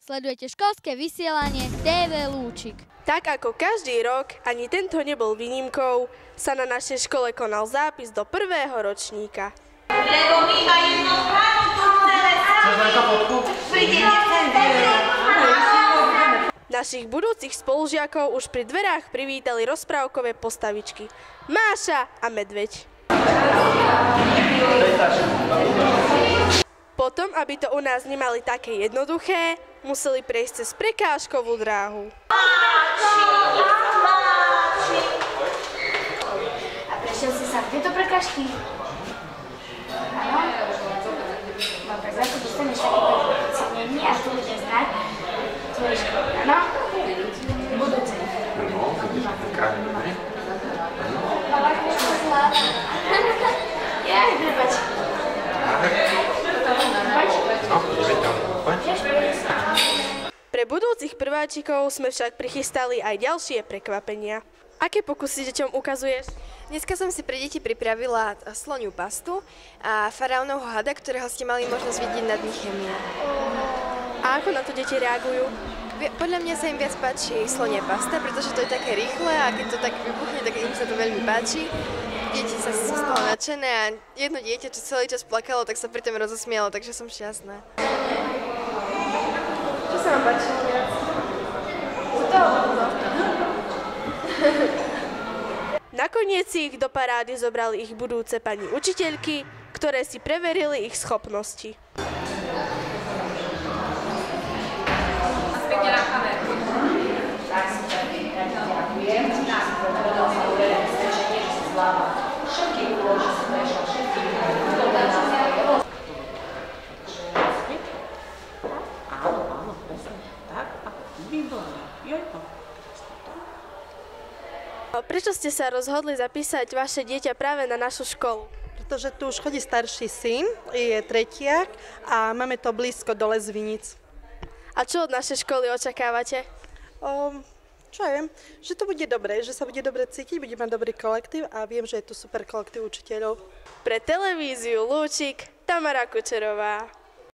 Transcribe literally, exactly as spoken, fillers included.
Sledujete školské vysielanie té vé Lúčik. Tak ako každý rok, ani tento nebol výnimkou, sa na našej škole konal zápis do prvého ročníka. Lebo my iba jednou stranu tu celé Našich budúcich spolužiakov už pri dverách privítali rozprávkové postavičky Máša a Medveď. Potom, aby to u nás nemali také jednoduché, museli prejsť cez prekážkovú dráhu. A prešiel si sa v tieto prekážky? Áno? Dobre, za to dostaneš takéto ocenenie a to bude znať tvoje školy, áno? Budúce. Ja, prepač. Pre budúcich prváčikov sme však prichystali aj ďalšie prekvapenia. Aké pokusy deťom ukazuješ? Dneska som si pre deti pripravila sloniu pastu a faraónovho hada, ktorého ste mali možnosť vidieť na dni chémie. A ako na to deti reagujú? Podľa mňa sa im viac páči slonia pasta, pretože to je také rýchle a keď to tak vybuchne, tak im sa to veľmi páči. Deti sa sú z toho nadšené a jedno dieťa, čo celý čas plakalo, tak sa pri tom rozosmialo, takže som šťastná. Čo sa vám páčilo viac? Nakoniec si ich do parády zobrali ich budúce pani učiteľky, ktoré si preverili ich schopnosti. Prečo ste sa rozhodli zapísať vaše dieťa práve na našu školu? Pretože tu už chodí starší syn, je tretiak a máme to blízko do Lezvinic. A čo od našej školy očakávate? O, čo ja viem, že to bude dobré, že sa bude dobre cítiť, bude mať dobrý kolektív a viem, že je tu super kolektív učiteľov. Pre televíziu Lúčik, Tamara Kučerová.